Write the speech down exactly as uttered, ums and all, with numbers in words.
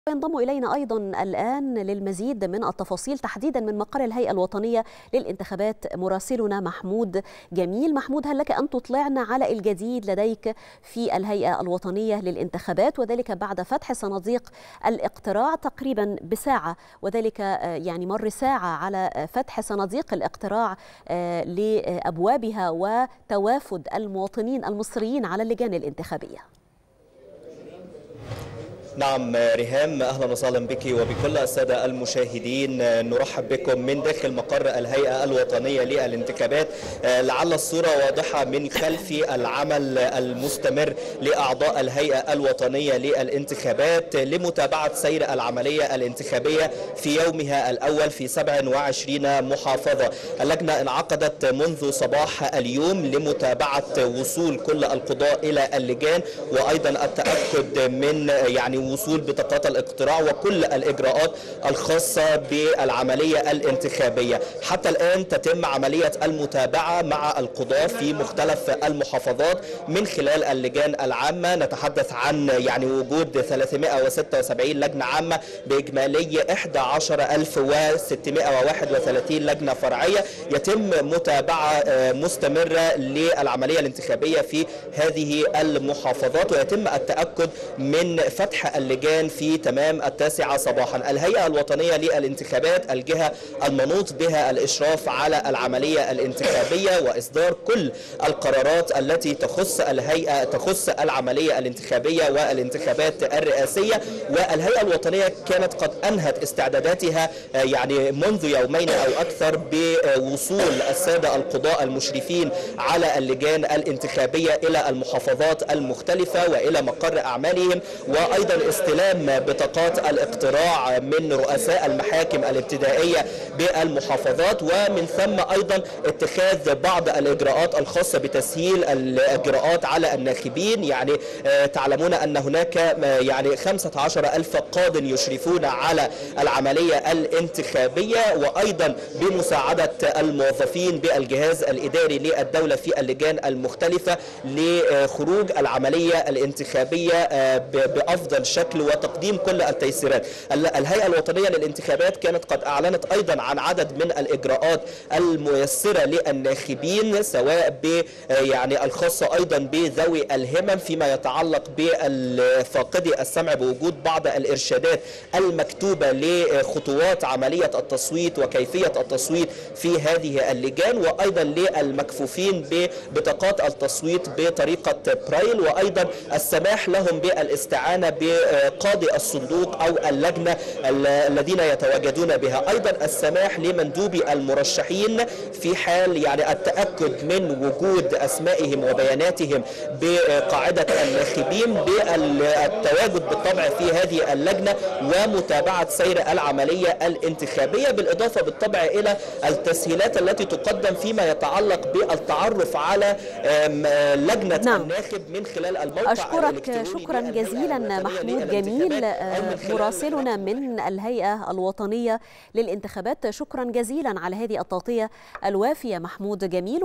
ينضم إلينا أيضا الآن للمزيد من التفاصيل تحديدا من مقر الهيئة الوطنية للانتخابات مراسلنا محمود جميل. محمود، هل لك أن تطلعنا على الجديد لديك في الهيئة الوطنية للانتخابات، وذلك بعد فتح صناديق الاقتراع تقريبا بساعة، وذلك يعني مر ساعة على فتح صناديق الاقتراع لأبوابها وتوافد المواطنين المصريين على اللجان الانتخابية؟ نعم ريهام، أهلا وسهلا بك وبكل السادة المشاهدين. نرحب بكم من داخل مقر الهيئة الوطنية للانتخابات. لعل الصورة واضحة من خلف العمل المستمر لأعضاء الهيئة الوطنية للانتخابات لمتابعة سير العملية الانتخابية في يومها الأول في سبع وعشرين محافظة. اللجنة انعقدت منذ صباح اليوم لمتابعة وصول كل القضاء إلى اللجان، وأيضا التأكد من يعني وصول بطاقات الاقتراع وكل الإجراءات الخاصة بالعملية الانتخابية. حتى الآن تتم عملية المتابعة مع القضاة في مختلف المحافظات من خلال اللجان العامة. نتحدث عن يعني وجود ثلاثمائة وستة وسبعين لجنة عامة بإجمالي إحدى عشرة ألف وستمائة وواحد وثلاثين لجنة فرعية. يتم متابعة مستمرة للعملية الانتخابية في هذه المحافظات، ويتم التأكد من فتح اللجان في تمام التاسعة صباحا. الهيئة الوطنية للانتخابات الجهة المنوط بها الإشراف على العملية الانتخابية وإصدار كل القرارات التي تخص الهيئة تخص العملية الانتخابية والانتخابات الرئاسية. والهيئة الوطنية كانت قد أنهت استعداداتها يعني منذ يومين أو أكثر بوصول السادة القضاء المشرفين على اللجان الانتخابية إلى المحافظات المختلفة وإلى مقر أعمالهم، وأيضا استلام بطاقات الاقتراع من رؤساء المحاكم الابتدائية بالمحافظات، ومن ثم أيضا اتخاذ بعض الإجراءات الخاصة بتسهيل الإجراءات على الناخبين. يعني تعلمون أن هناك يعني خمسة عشر ألف قاض يشرفون على العملية الانتخابية، وأيضا بمساعدة الموظفين بالجهاز الإداري للدولة في اللجان المختلفة لخروج العملية الانتخابية بأفضل شكل وتقديم كل التيسيرات. الهيئة الوطنية للانتخابات كانت قد أعلنت أيضا عن عدد من الإجراءات الميسرة للناخبين، سواء ب يعني الخاصة أيضا بذوي الهمم فيما يتعلق بفاقدي السمع بوجود بعض الإرشادات المكتوبة لخطوات عملية التصويت وكيفية التصويت في هذه اللجان، وأيضا للمكفوفين ببطاقات التصويت بطريقة برايل، وأيضا السماح لهم بالاستعانة بقاضي الصندوق أو اللجنة الذين يتواجدون بها. أيضا السماح لمندوبي المرشحين في حال يعني التأكد من وجود أسمائهم وبياناتهم بقاعدة الناخبين بالتواجد بالطبع في هذه اللجنة ومتابعة سير العملية الانتخابية، بالإضافة بالطبع إلى التسهيلات التي تقدم فيما يتعلق بالتعرف على لجنة نعم. الناخب من خلال الموقع. أشكرك شكرا جزيلا محمود جميل مراسلنا من الهيئة الوطنية للانتخابات. شكرا جزيلا على هذه التغطية الوافية محمود جميل.